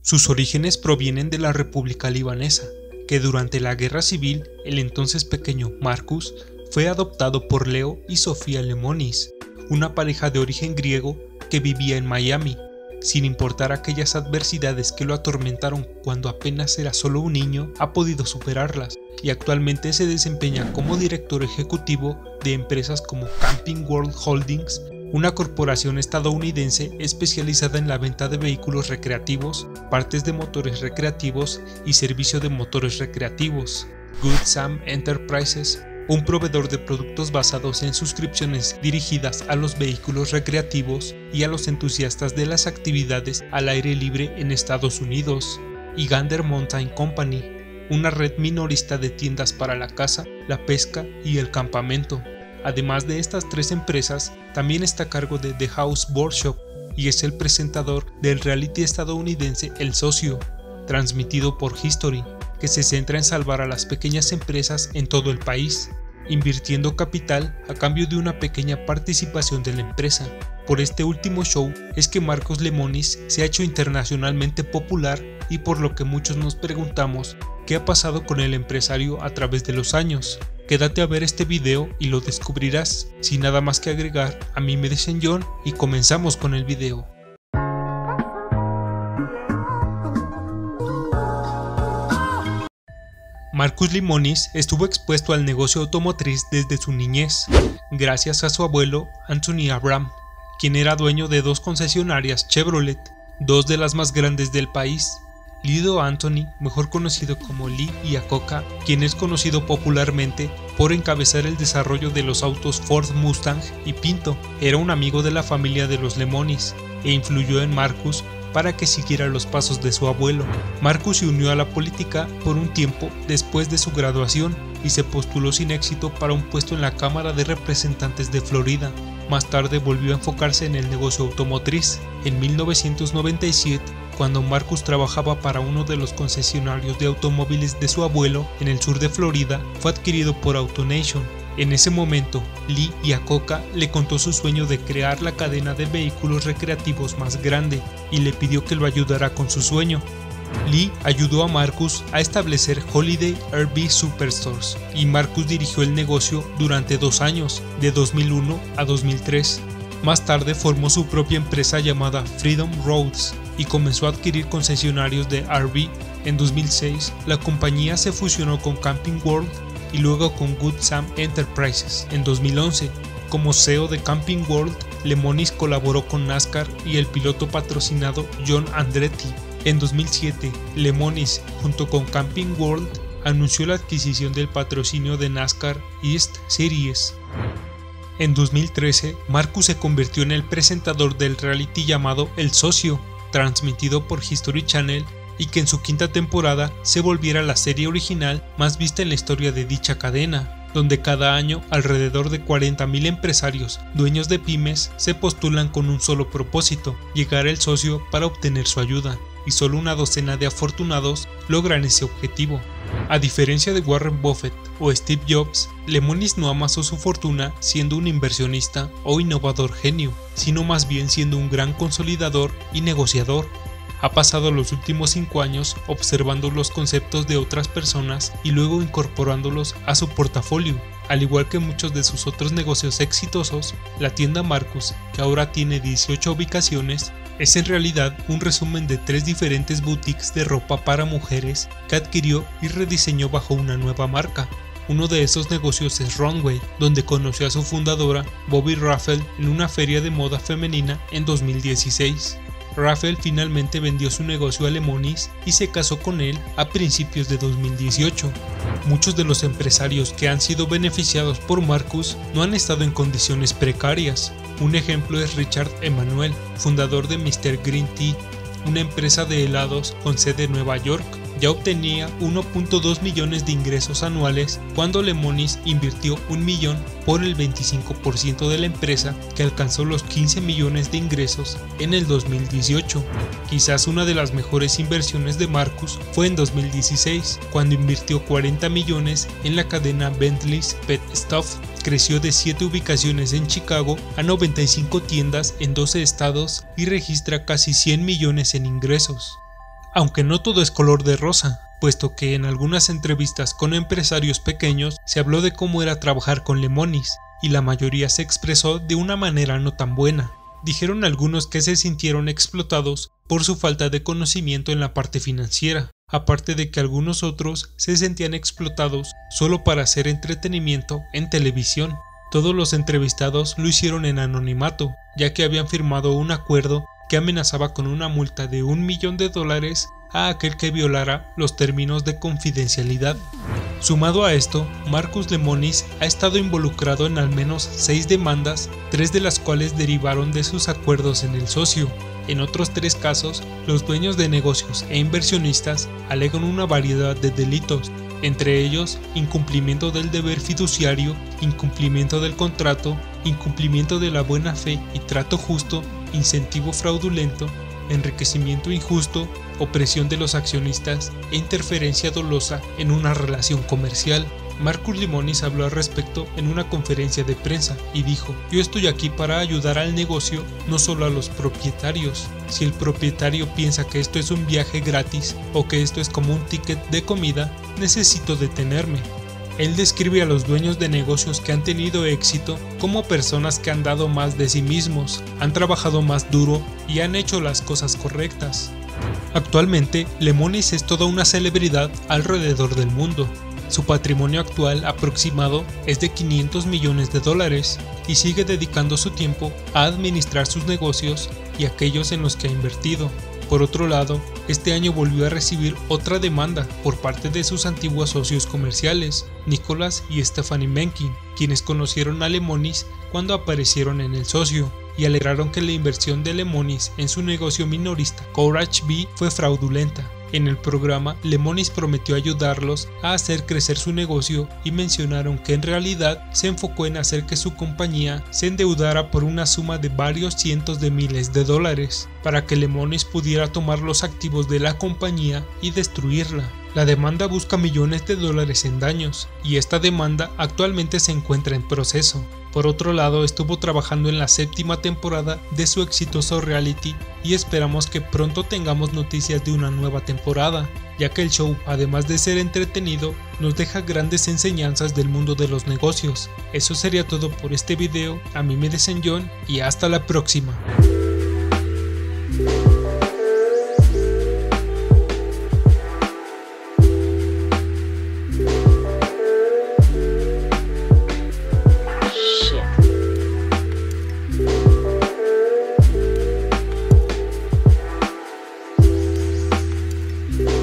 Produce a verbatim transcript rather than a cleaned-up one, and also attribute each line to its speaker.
Speaker 1: Sus orígenes provienen de la República Libanesa, que durante la Guerra Civil el entonces pequeño Marcus fue adoptado por Leo y Sofía Lemonis, una pareja de origen griego que vivía en Miami. Sin importar aquellas adversidades que lo atormentaron cuando apenas era solo un niño, ha podido superarlas y actualmente se desempeña como director ejecutivo de empresas como Camping World Holdings, una corporación estadounidense especializada en la venta de vehículos recreativos, partes de motores recreativos y servicio de motores recreativos. Good Sam Enterprises, un proveedor de productos basados en suscripciones dirigidas a los vehículos recreativos y a los entusiastas de las actividades al aire libre en Estados Unidos, y Gander Mountain Company, una red minorista de tiendas para la caza, la pesca y el campamento. Además de estas tres empresas, también está a cargo de The House Workshop y es el presentador del reality estadounidense El Socio, transmitido por History, que se centra en salvar a las pequeñas empresas en todo el país, invirtiendo capital a cambio de una pequeña participación de la empresa. Por este último show es que Marcus Lemonis se ha hecho internacionalmente popular y por lo que muchos nos preguntamos qué ha pasado con el empresario a través de los años. Quédate a ver este video y lo descubrirás. Sin nada más que agregar, a mí me dicen John y comenzamos con el video. Marcus Lemonis estuvo expuesto al negocio automotriz desde su niñez, gracias a su abuelo Anthony Abram, quien era dueño de dos concesionarias Chevrolet, dos de las más grandes del país. Lido Anthony, mejor conocido como Lee Iacocca, quien es conocido popularmente por encabezar el desarrollo de los autos Ford Mustang y Pinto, era un amigo de la familia de los Lemonis e influyó en Marcus para que siguiera los pasos de su abuelo. Marcus se unió a la política por un tiempo después de su graduación y se postuló sin éxito para un puesto en la Cámara de Representantes de Florida. Más tarde volvió a enfocarse en el negocio automotriz. En mil novecientos noventa y siete, cuando Marcus trabajaba para uno de los concesionarios de automóviles de su abuelo en el sur de Florida, fue adquirido por AutoNation. En ese momento, Lee Iacocca le contó su sueño de crear la cadena de vehículos recreativos más grande y le pidió que lo ayudara con su sueño. Lee ayudó a Marcus a establecer Holiday R V Superstores y Marcus dirigió el negocio durante dos años, de dos mil uno a dos mil tres. Más tarde formó su propia empresa llamada Freedom Roads y comenzó a adquirir concesionarios de R V. En dos mil seis, la compañía se fusionó con Camping World y luego con Good Sam Enterprises. En dos mil once, como C E O de Camping World, Lemonis colaboró con NASCAR y el piloto patrocinado John Andretti. En dos mil siete, Lemonis, junto con Camping World, anunció la adquisición del patrocinio de NASCAR East Series. En dos mil trece, Marcus se convirtió en el presentador del reality llamado El Socio, transmitido por History Channel, y que en su quinta temporada se volviera la serie original más vista en la historia de dicha cadena, donde cada año alrededor de cuarenta mil empresarios, dueños de pymes, se postulan con un solo propósito, llegar al socio para obtener su ayuda, y solo una docena de afortunados logran ese objetivo. A diferencia de Warren Buffett o Steve Jobs, Lemonis no amasó su fortuna siendo un inversionista o innovador genio, sino más bien siendo un gran consolidador y negociador. Ha pasado los últimos cinco años observando los conceptos de otras personas y luego incorporándolos a su portafolio. Al igual que muchos de sus otros negocios exitosos, la tienda Marcus, que ahora tiene dieciocho ubicaciones, es en realidad un resumen de tres diferentes boutiques de ropa para mujeres que adquirió y rediseñó bajo una nueva marca. Uno de esos negocios es Runway, donde conoció a su fundadora, Bobbi Raffel, en una feria de moda femenina en dos mil dieciséis. Raffel finalmente vendió su negocio a Lemonis y se casó con él a principios de dos mil dieciocho. Muchos de los empresarios que han sido beneficiados por Marcus no han estado en condiciones precarias. Un ejemplo es Richard Emanuel, fundador de mister Green Tea, una empresa de helados con sede en Nueva York. Ya obtenía uno punto dos millones de ingresos anuales cuando Lemonis invirtió un millón por el veinticinco por ciento de la empresa, que alcanzó los quince millones de ingresos en el dos mil dieciocho. Quizás una de las mejores inversiones de Marcus fue en dos mil dieciséis, cuando invirtió cuarenta millones en la cadena Bentley's Pet Stuff. Creció de siete ubicaciones en Chicago a noventa y cinco tiendas en doce estados y registra casi cien millones en ingresos. Aunque no todo es color de rosa, puesto que en algunas entrevistas con empresarios pequeños se habló de cómo era trabajar con Lemonis, y la mayoría se expresó de una manera no tan buena. Dijeron algunos que se sintieron explotados por su falta de conocimiento en la parte financiera, aparte de que algunos otros se sentían explotados solo para hacer entretenimiento en televisión. Todos los entrevistados lo hicieron en anonimato, ya que habían firmado un acuerdo que amenazaba con una multa de un millón de dólares a aquel que violara los términos de confidencialidad. Sumado a esto, Marcus Lemonis ha estado involucrado en al menos seis demandas, tres de las cuales derivaron de sus acuerdos en el socio. En otros tres casos, los dueños de negocios e inversionistas alegan una variedad de delitos, entre ellos incumplimiento del deber fiduciario, incumplimiento del contrato, incumplimiento de la buena fe y trato justo, incentivo fraudulento, enriquecimiento injusto, opresión de los accionistas e interferencia dolosa en una relación comercial. Marcus Lemonis habló al respecto en una conferencia de prensa y dijo: "Yo estoy aquí para ayudar al negocio, no solo a los propietarios. Si el propietario piensa que esto es un viaje gratis o que esto es como un ticket de comida, necesito detenerme". Él describe a los dueños de negocios que han tenido éxito como personas que han dado más de sí mismos, han trabajado más duro y han hecho las cosas correctas. Actualmente, Lemonis es toda una celebridad alrededor del mundo. Su patrimonio actual aproximado es de quinientos millones de dólares y sigue dedicando su tiempo a administrar sus negocios y aquellos en los que ha invertido. Por otro lado, este año volvió a recibir otra demanda por parte de sus antiguos socios comerciales, Nicholas y Stephanie Mencken, quienes conocieron a Lemonis cuando aparecieron en el socio, y alegaron que la inversión de Lemonis en su negocio minorista Courage Bee fue fraudulenta. En el programa, Lemonis prometió ayudarlos a hacer crecer su negocio y mencionaron que en realidad se enfocó en hacer que su compañía se endeudara por una suma de varios cientos de miles de dólares, para que Lemonis pudiera tomar los activos de la compañía y destruirla. La demanda busca millones de dólares en daños, y esta demanda actualmente se encuentra en proceso. Por otro lado, estuvo trabajando en la séptima temporada de su exitoso reality y esperamos que pronto tengamos noticias de una nueva temporada, ya que el show, además de ser entretenido, nos deja grandes enseñanzas del mundo de los negocios. Eso sería todo por este video. A mí me dicen John y hasta la próxima.